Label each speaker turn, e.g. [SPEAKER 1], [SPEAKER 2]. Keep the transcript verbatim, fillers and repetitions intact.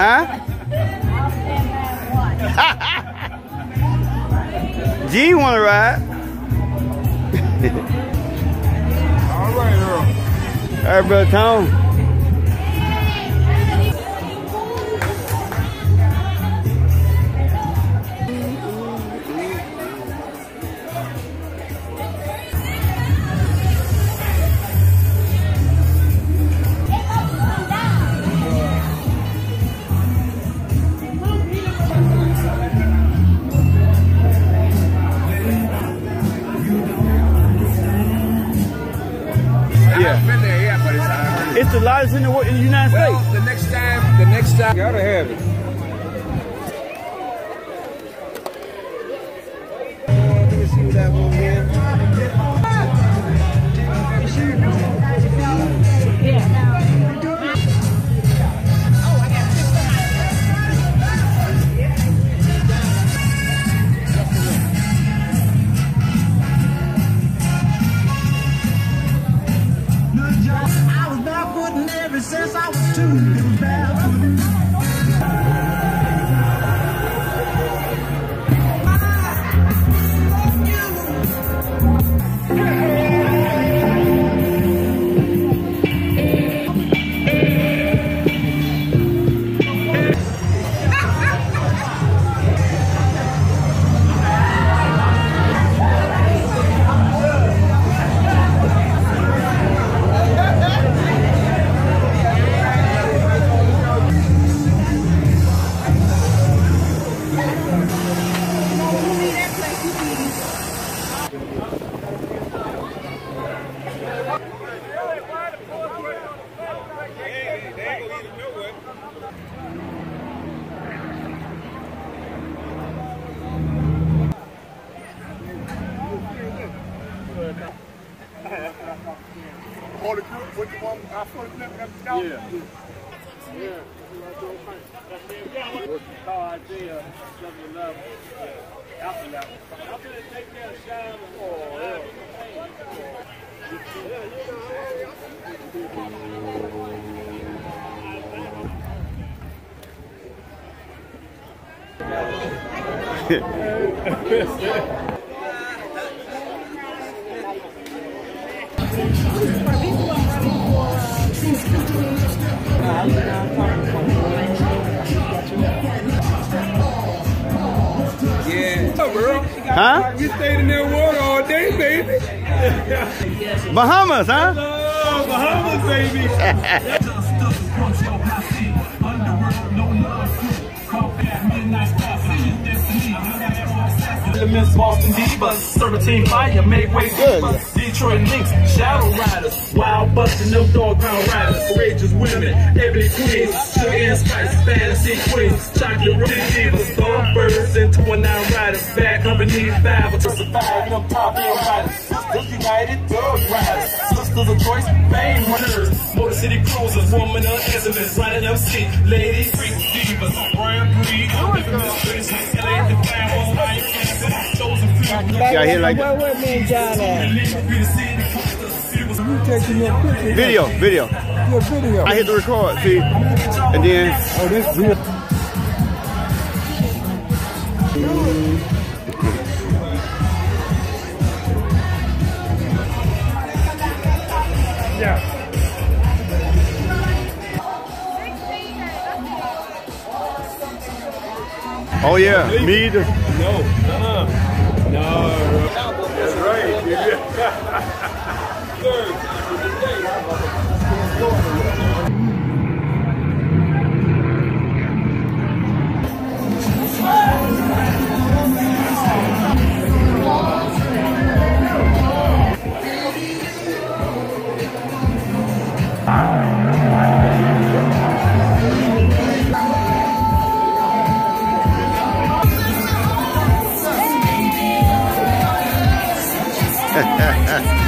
[SPEAKER 1] Huh? G wanna ride.
[SPEAKER 2] All right, Earl.
[SPEAKER 1] All right, brother Tom. It's the largest in the, in the United
[SPEAKER 2] well,
[SPEAKER 1] States.
[SPEAKER 2] The next time, the next time, gotta have it. Let me see what that one is.
[SPEAKER 3] Since I was two, it was bad.
[SPEAKER 1] Huh?
[SPEAKER 2] We stayed in that water all day, baby.
[SPEAKER 1] Bahamas, huh?
[SPEAKER 2] Oh, Bahamas, baby.
[SPEAKER 4] Elements, Boston Divas, Serpentine Fire, make way divas, Detroit Lynx, Shadow Riders, Wild Bustin', no dog pound riders, courageous women, Ebony Queens, Sugar and Spice, Fantasy Queens, Chocolate Road Divas, Thornbirds, and twenty-nine Riders, Bad Company, five, to survive, no pop riders, Sisters United, Dog Riders, Sisters of Choice, Fame Runners, Motor City Cruisers, Woman of Excellence, Riding M C, Ladies, Freak Divas, Brand Breed, L A Define, I
[SPEAKER 1] Y'all hear like that?
[SPEAKER 3] Where me and John at?
[SPEAKER 1] Video, video.
[SPEAKER 3] Your video.
[SPEAKER 1] I hit the record, see? And then...
[SPEAKER 3] Oh, that's real.
[SPEAKER 2] Yeah.
[SPEAKER 1] Oh yeah, me either.
[SPEAKER 2] No, uh-uh. No, that's right.
[SPEAKER 1] Ha ha ha.